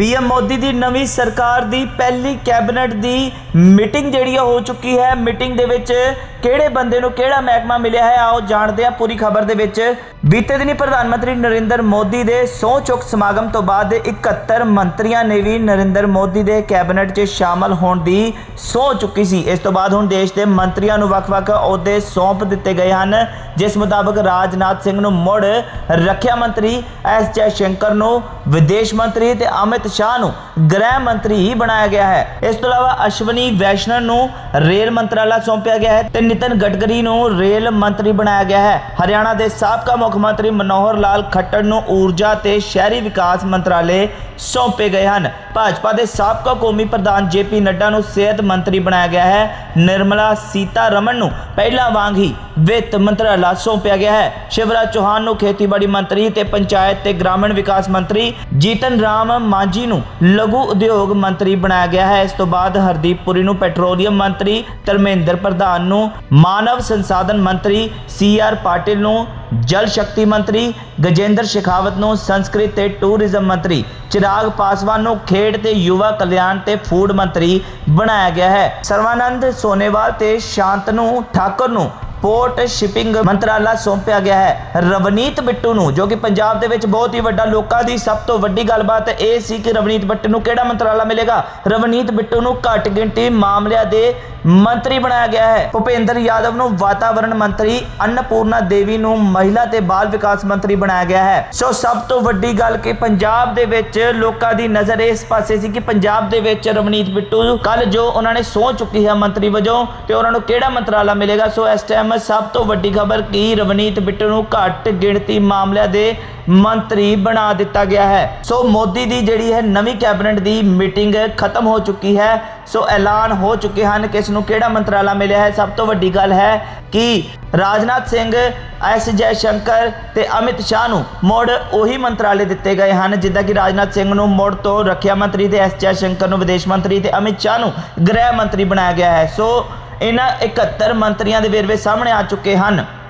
PM Modi की नवी सरकार की पहली कैबिनेट की मीटिंग जिहड़ी हो चुकी है। मीटिंग दे विच किहड़े बंदे नूं किहड़ा महकमा मिलिया है, आओ जानते हैं पूरी खबर दे विच। बीते दिनी प्रधानमंत्री नरेंद्र मोदी के सौं चुक समागम तो बाद 71 मंत्रियों ने भी नरेंद्र मोदी के कैबिनेट च शामिल होने की सौं चुकी सी। इस तो बाद हुण देश के मंत्रियों नूं वख-वख अहुदे सौंप दिते गए हैं, जिस मुताबिक राजनाथ सिंह नूं मुड़ रखिया मंत्री, एस जयशंकर नूं विदेश मंत्री ते अमित शाह नूं गृह मंत्री ही बनाया गया है। इस तो अलावा अश्विनी वैष्णव नूं रेल मंत्राला सौंपया गया है ते नितिन गडकरी नूं रेल मंत्री बनाया गया है। हरियाणा के साबका मुख्यमंत्री मनोहर लाल खट्टर नूं ऊर्जा ते शहरी विकास मंत्रालय सौंपे गए हैं। भाजपा के साबका कौमी प्रधान JP नड्डा नूं सेहत मंत्री बनाया गया है। निर्मला सीतारमण नूं पहला वांग ही वित्त मंत्राला सौंपया गया है। शिवराज चौहान नूं खेतीबाड़ी मंत्री ते पंचायत ते ग्रामीण विकास मंत्री, जीतन राम मांझी नूं लघु उद्योग मंत्री बनाया गया है। इस तो बाद हरदीप पुरी नूं पेट्रोलियम मंत्री, धर्मेंद्र प्रधान नूं मानव संसाधन मंत्री, CR पाटिल नूं जल शक्ति मंत्री, गजेंद्र शेखावत नूं संस्कृत ते टूरिज्म मंत्री, चिराग पासवान नूं खेड ते युवा कल्याण ते फूड मंत्री बनाया गया है। सर्वानंद सोनेवाल ते शांतनु ठाकुर नूं पोर्ट शिपिंग मंत्राला सौंपया गया है। रवनीत बिट्टू नूं, जो कि पंजाब दे विच बहुत ही वड्डा लोकां दी सब तो वड्डी गलबात ये सी कि रवनीत बिट्टू नूं किहड़ा मंत्राला मिलेगा। रवनीत बिट्टू नूं घट गिणती मामलिਆਂ दे मंत्री बनाया गया है। भुपेंद्र यादव नूं वातावरण मंत्री, अन्नपूर्णा देवी नूं महिला ते बाल विकास मंत्री बनाया गया है। सो सब तो वड्डी गल कि पंजाब दे विच लोकां दी नज़र इस पासे सी कि पंजाब दे विच रवनीत बिट्टू कल जो उन्होंने सौं चुकी है मंत्री वजों ते उन्हां नूं किहड़ा मंत्राला मिलेगा। सो इस टाइम सब तो वड्डी खबर कि रवनीत बिट्टू नूं घट गिणती मामलिਆਂ दे मंत्री बना दिता गया है। सो मोदी दी जिहड़ी है नवी कैबिनेट दी मीटिंग खत्म हो चुकी है। सो ऐलान हो चुके हैं किस नूं किहड़ा मंत्राला मिलिया है। सब तो वड्डी गल है कि राजनाथ सिंह, एस जयशंकर ते अमित शाह नूं मुड़ उही मंत्राले दिते गए हैं, जिद्दां कि राजनाथ सिंह नूं मुड़ तो रखिया मंत्री ते एस जयशंकर नूं विदेश मंत्री ते अमित शाह नूं गृह मंत्री बनाया गया है। सो इन्हां 71 मंत्रियों के वेरवे सामने आ चुके हैं।